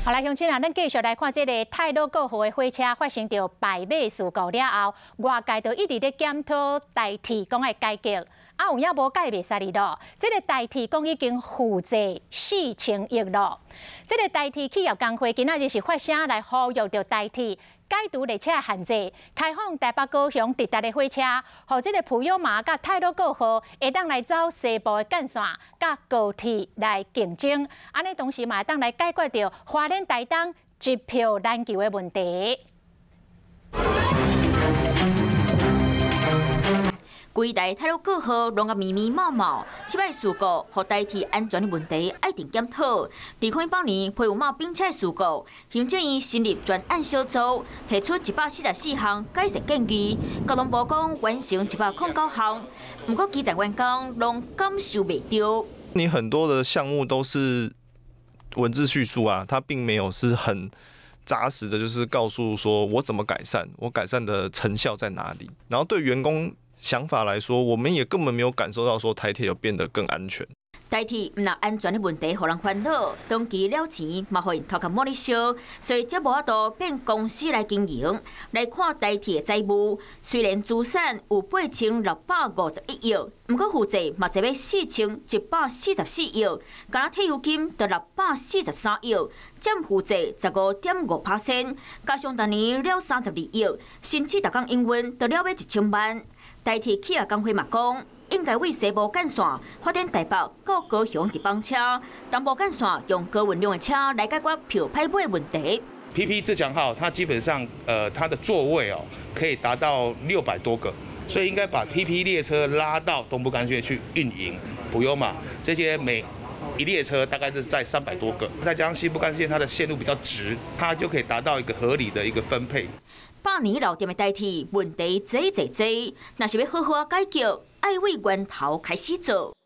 好来，乡亲啊，咱继续来看这个太鲁阁号的火车发生着败马事故了后，外界就一直咧检讨台铁讲的改革，有影无改袂使哩咯。这个台铁讲已经负债4000亿咯。这个台铁企业工会今仔日是发声来呼吁着台铁。 解除列车限制，开放台北高雄直达的火车，让这个普悠玛甲太鲁阁号会当来走西部的干线，甲高铁来竞争。安尼同时嘛会当来解决掉花莲台东一票难求的问题。 规台太鲁阁号弄个密密麻麻，这摆事故和台铁安全的问题爱定检讨。2018年配有马并且事故，行政院成立专案小组，提出144项改善建议。交通部讲完成109项，不过基层员工拢感受袂到。 你很多的项目都是文字叙述啊，它并没有是很扎实的，就是告诉说我怎么改善，我改善的成效在哪里。然后对员工 想法来说，我们也根本没有感受到说台铁有变得更安全。 台铁唔拿安全的问题，互人烦恼，当期了钱嘛，互因头壳摸咧烧，所以才无法度变公司来经营。来看台铁的债务，虽然资产有8651亿，不过负债嘛只要4144亿，加退休金就643亿，占负债15.5%，加上当年了32亿，甚至逐工营运就了要1000万。 台铁企业工会嘛讲，应该为西部干线发展台北到高雄直班车，东部干线用高运量的车来解决票歹买的问题。 PP 自强号它基本上它的座位可以达到600多个，所以应该把 PP 列车拉到东部干线去运营。普悠玛这些每一列车大概是在300多个，再加上西部干线它的线路比较直，它就可以达到一个合理的一个分配。 100年老店的台铁问题多，若是要好好解决，爱为源头开始做。